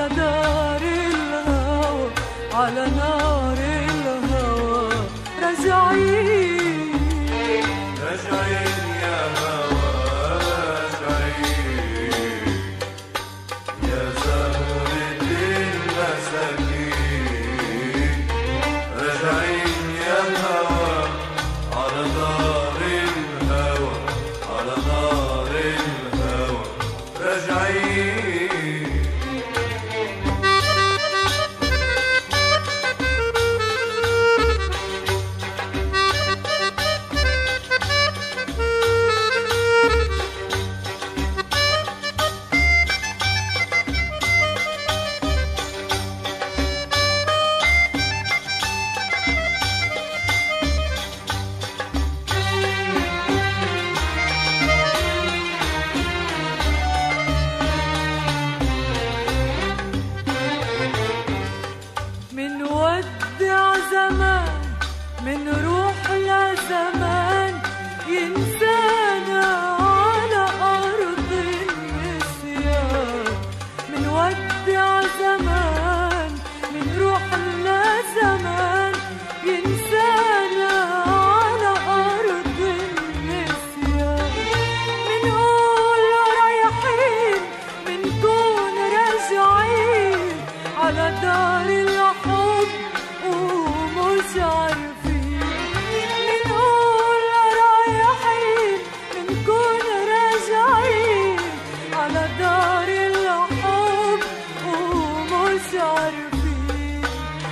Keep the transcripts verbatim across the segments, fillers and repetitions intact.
على دار الهوى، على نار الهوى راجعين. راجعين يا هوى راجعين، يا زهرة المساكين. راجعين يا هوى على نار الهوى، على نار الهوى راجعين. منودع زمان، من روح لزمان، ينسانا على أرض النسيان. منودع زمان، من روح لزمان، ينسانا على أرض النسيان. منقول رايحين، منكون راجعين على دار الحب ومش عارفين. منقول رايحين، منكون راجعين على دار الحب ومش عارفين.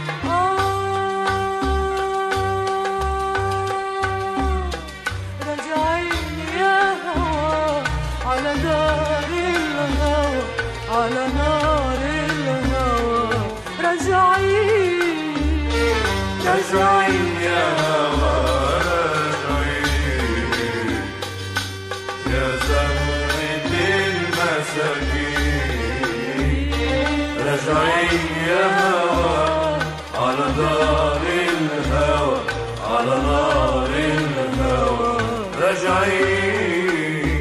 آه راجعين يا هوى على دار الهوى، على نار الهوى راجعين. راجعين يا هوى راجعين، يا زهرة المساكين. راجعين يا هوى على دار الهوى، على نار الهوى راجعين.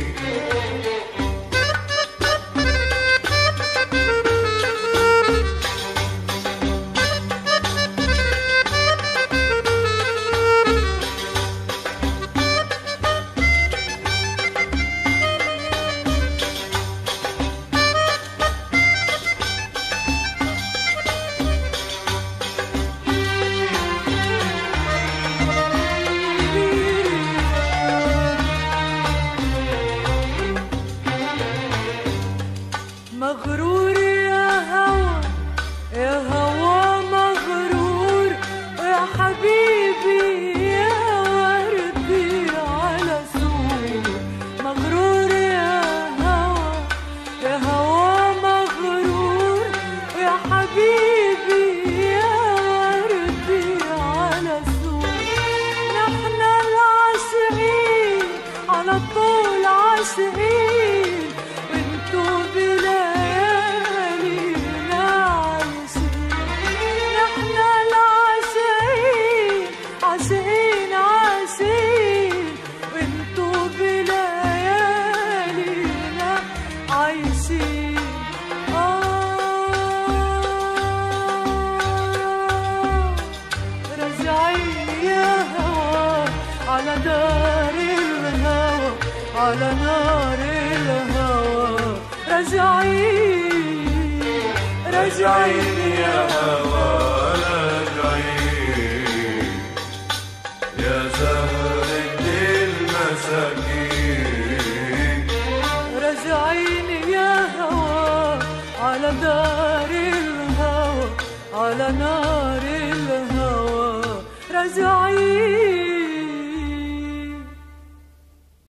مغرور يا هوى، يا هوى مغرور، يا حبيبي يا وردي على سور. مغرور يا هوى، يا هوى مغرور، يا حبيبي يا وردي على سور. نحن العاشقين على طول عاشقين، وانتو بليالينا عايشين. نحن العاشقين عاشقين عاشقين، وانتو بليالينا عايشين. آه راجعين يا هوى على دار الهوى، على نار الهوى راجعين. راجعين يا هوى راجعين، يا زهرة المساكين. راجعين يا هوى على دار الهوى، على نار الهوى راجعين.